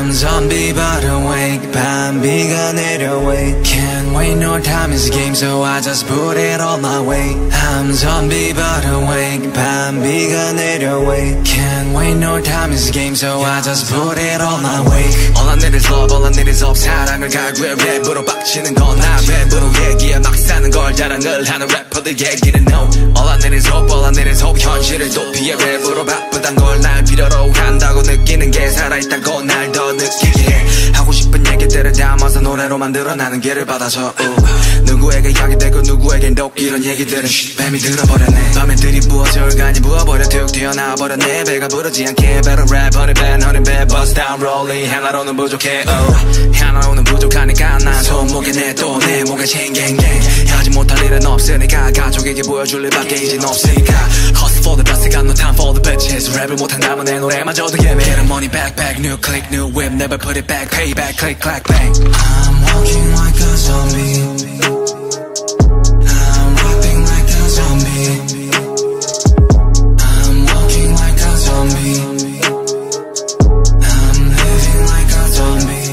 I'm zombie but awake 밤비가 내려 wait Can't wait no time is a game so I just put it all my way I'm zombie but awake 밤비가 내려 wait Can't wait no time is a game so I just put it all my way All I need is love all I need is hope 사랑을 갈구해 랩으로 빡치는 건 나 랩으로 얘기해 막 사는 걸 자랑을 하는 래퍼들 얘기는 no All I need is hope all I need is hope 현실을 도피해 랩으로 바쁘단 걸 날 필요로 한다고 느끼는 게 살아있다고 날 더 느끼게 해 하고 싶은 얘기들을 담아서 노래로 만들어 나는 길을 받아서 누구에게 약이 되고 누구에겐 독 이런 얘기들은 뱀이 들어버렸네 밤에 들이부어져 간이 부어버려 툭 튀어나와버렸네 배가 부르지 않게 Better rap honey bad honey bad bust down rolling 하나로는 부족해 하나로는 부족하니까 난 손목에 내 또 내 목에 챙갱갱 하지 못할 일은 없으니까 가족에게 보여줄 일밖에 이젠 없으니까 Hustle for the best got no time for the bitches 랩을 못한다면 내 노래마저도 예매 Get the money back back new click new whip never put it back payback click clack bang I'm walking like a zombie I'm rapping like a zombie I'm walking like a zombie I'm living like a zombie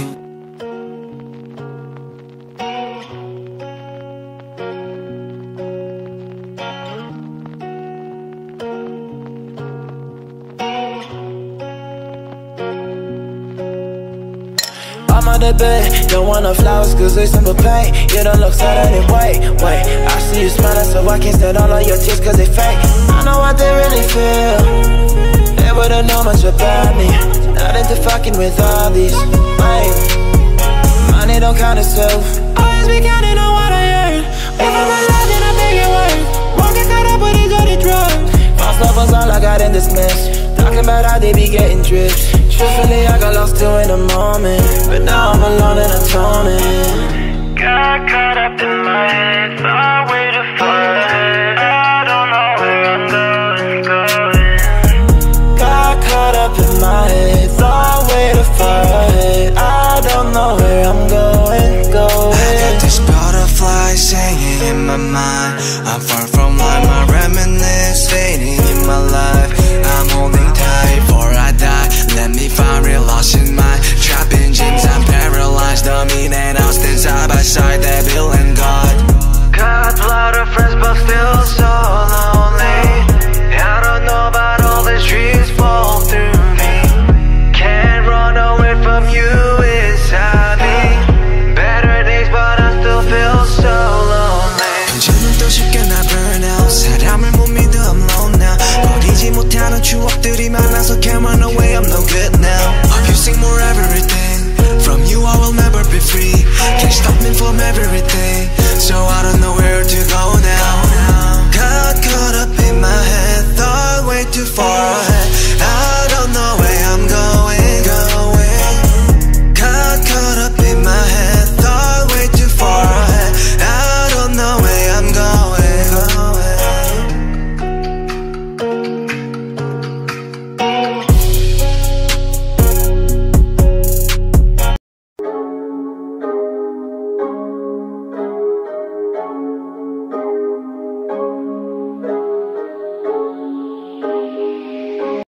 I'm on the bed, don't want no flowers cause it's simple pain. You don't look sad anyway, wait I see you smiling so I can't stand all of your tears cause they fake I know what they really feel They wouldn't know much about me Not into fucking with all these wait. Money don't count itself Always be counting on what I earn If I'm alive then I make it work Won't get caught up with these dirty drugs False love was all I got in this mess Talking about how they be getting drips Truthfully, I got lost too in the moment But now I'm alone in atonement Got caught up in my head Thought way too far ahead I don't know where I'm going Got caught up in my head Thought way too far ahead I don't know where I'm going I got this butterfly singing in my mind